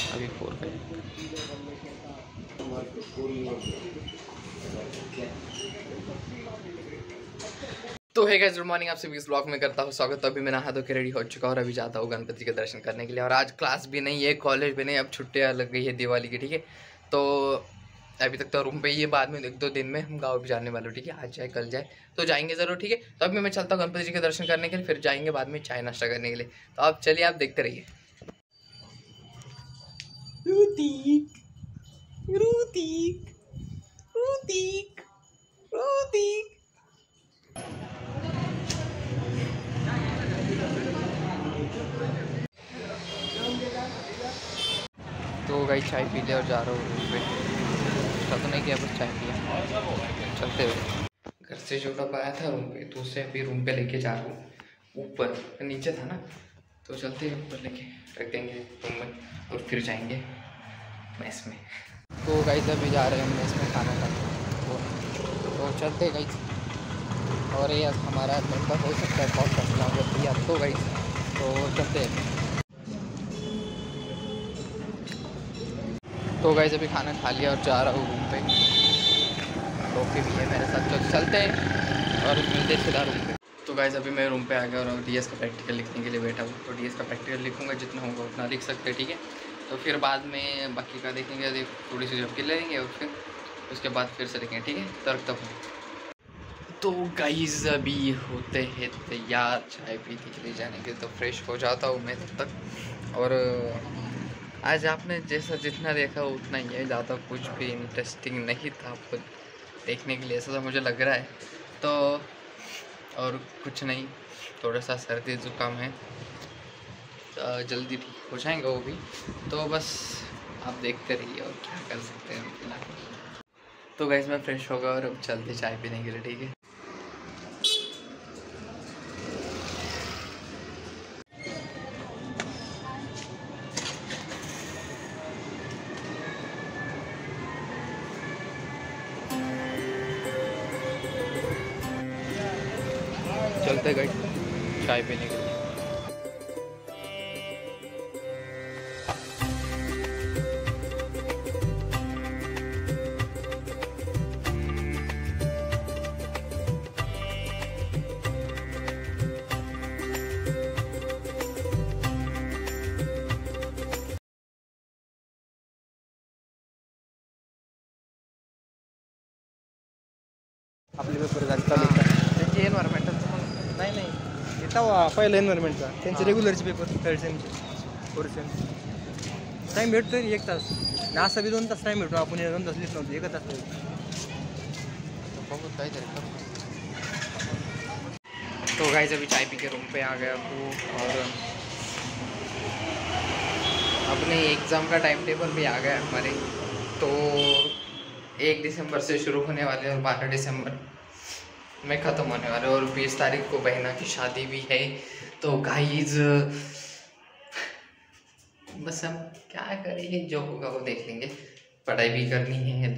अभी 4 पे। तो है गाइस, गुड मॉर्निंग। आपसे इस ब्लॉग में करता हूँ स्वागत। तो अभी मैं नहा धो के रेडी हो चुका हूँ और अभी जाता हूँ गणपति के दर्शन करने के लिए। और आज क्लास भी नहीं है, कॉलेज भी नहीं, अब छुट्टियाँ लग गई है दिवाली की। ठीक है, तो अभी तक तो रूम पे ही है, बाद में 1-2 दिन में हम गाँव भी जाने वाले। ठीक है, आज जाए कल जाए तो जाएंगे ज़रूर। ठीक है, तो अभी मैं चलता हूँ गणपति जी के दर्शन करने के लिए, फिर जाएंगे बाद में चाय नाश्ता करने के लिए। तो आप चलिए, आप देखते रहिए। रूतीक रूतीक रूतीक रूतीक। तो गाइस चाय पी ले और जा रहा हूँ रूम पे। तो नहीं किया, बस चाय पिया। चलते हुए घर से जो डब्बा आया था रूम पे, तो उसे अभी रूम पे लेके जा रहा हूँ। ऊपर नीचे था ना, तो चलते हैं ऊपर लेके रख देंगे रूम में और फिर जाएंगे मेस में। तो गाइस अभी जा रहे हैं मेस में खाना खाने। तो चलते हैं गाइस। और ये हमारा मेंबर हो सकता है बहुत फसला होगी अब तो गाइस। तो चलते हैं। तो गाइस अभी खाना खा लिया और जा रहा हूँ रूम पे। टॉफी भी है मेरे साथ, तो चलते हैं और मिलते सीधा रूम पे। तो गाइस अभी मैं रूम पे आ गया और डीएस का प्रैक्टिकल लिखने के लिए बैठा हूँ। तो डीएस का प्रैक्टिकल लिखूँगा, जितना होगा उतना लिख सकते हैं। ठीक है, तो फिर बाद में बाकी का देखेंगे, थोड़ी सी झपकी लेंगे और फिर उसके बाद फिर से लिखेंगे। ठीक है, तर्क तक तो गाइस अभी होते हैं तैयार चाय पीने के लिए जाने के। तो फ्रेश हो जाता हूँ मैं तब तक। और आज आपने जैसा जितना देखा उतना ही है, ज़्यादा कुछ भी इंटरेस्टिंग नहीं था आपको देखने के लिए, ऐसा तो मुझे लग रहा है। तो और कुछ नहीं, थोड़ा सा सर्दी ज़ुकाम है, तो जल्दी ठीक हो जाएंगे वो भी। तो बस आप देखते रहिए और क्या कर सकते हैं फिलहाल। तो गाइस मैं फ्रेश होगा और अब चलते चाय पीने के लिए। ठीक है, चलते गए चाय पीने के लिए। आपले पेपर झाले चालू त्यांची एन्व्हायरमेंटल नाही नाही येता पहिला एन्व्हायरमेंटचा त्यांचे रेग्युलरचे पेपर थर्ड सेमचे फोर्थ सेम टाईम भेटतो 1 तास आणि असा बी 2 तास टाईम भेटतो. आपण 2 तास लिहित नव्हतो, 1 तास बहुत काहीतरी। तो गाइस अभी चाय पी के रूम पे आ गया हूँ और अपने एग्ज़ाम का टाइम टेबल भी आ गया हमारे। तो 1 दिसंबर से शुरू होने वाले और 12 दिसंबर में ख़त्म होने वाले। और 20 तारीख को बहना की शादी भी है। तो गाइस बस हम क्या करेंगे, जो होगा वो देख लेंगे। पढ़ाई भी करनी है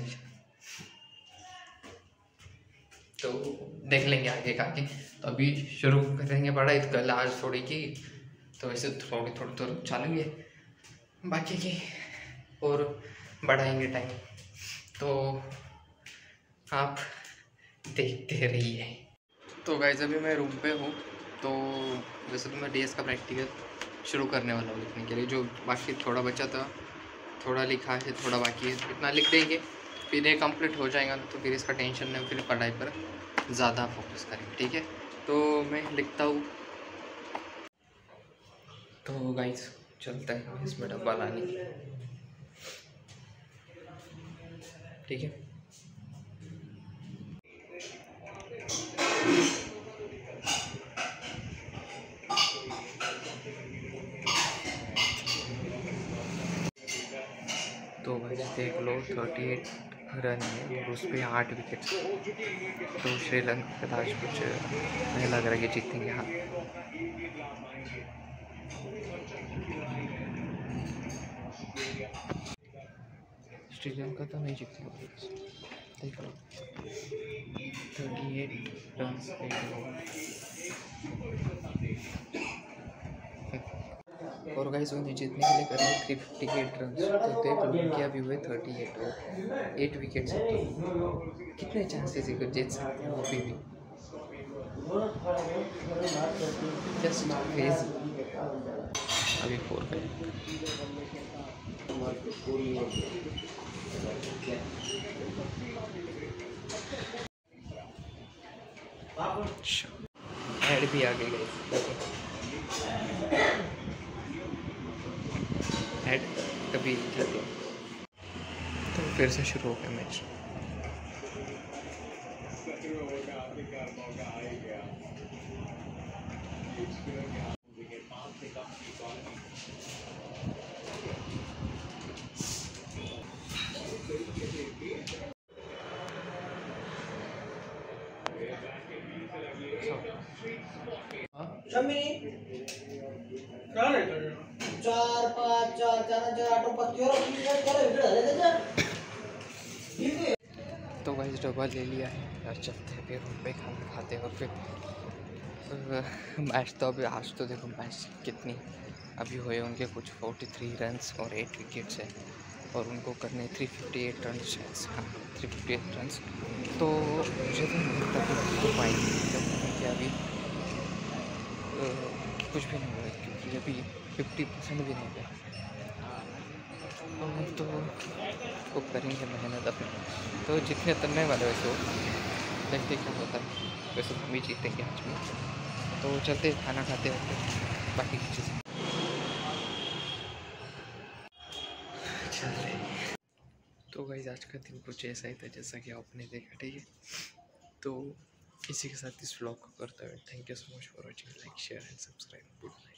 तो देख लेंगे आगे का आगे। तो अभी शुरू करेंगे पढ़ाई। तो कल आज थोड़ी की, तो वैसे थोड़ी तो चालू है बाकी की, और बढ़ाएंगे टाइम। तो आप देखते रहिए। तो गाइस अभी मैं रूम पे हूँ। तो वैसे तो मैं डीएस का प्रैक्टिकल शुरू करने वाला हूँ लिखने के लिए। जो बाकी थोड़ा बचा था, थोड़ा लिखा है, थोड़ा बाकी है, इतना लिख देंगे फिर ये कंप्लीट हो जाएगा। तो फिर इसका टेंशन नहीं, फिर पढ़ाई पर ज़्यादा फोकस करेंगे। ठीक है, तो मैं लिखता हूँ। तो गाइस चलता है इसमें डब्बा लाने। ठीक है, तो गाइस देख लो 38 रन है और उस पर 8 विकेट। तो श्रीलंका का आज कुछ नहीं लग रहा है कि जीतेंगे। हाँ, श्रीलंका तो नहीं जीतेगा। देख लो 38 रन। और गाइस उन्हें जीतने के लिए करने 358 रन, तो देख लो उनके अभी हुए 38 और 8 विकेट से, तो कितने चांसेस है कि जीत सकते हैं वो भी जस्ट क्रेजी। अभी 4 पे ऐड भी आ गई ऐड कभी जाती है। तो फिर से शुरू हो गया मैच। तो भाई डबल ले लिया है यार, चलते हैं फिर रुपये खाना खाते हैं। और फिर मैच तो अभी आज तो देखो मैच कितनी अभी हुए उनके कुछ 43 रन्स और 8 विकेट्स है, और उनको करने 358 रन शायद, हाँ 358 रन। तो मुझे तो नहीं लगता कि हो पाएंगे, क्योंकि अभी कुछ भी नहीं हुआ है, क्योंकि अभी 50% भी नहीं हुआ। तो वो करेंगे मेहनत अपनी, तो जितने तलने वाले वैसे वो देखते क्या होता है। वैसे हम ही जीतेंगे आज भी। तो चलते खाना खाते होते बाकी की चीज़ें चल रही। तो गाइस आज का दिन कुछ ऐसा ही था जैसा कि आपने देखा, ठीक है। तो इसी के साथ इस व्लॉग को करता हुए thank you so much for watching, like share and subscribe. Good night.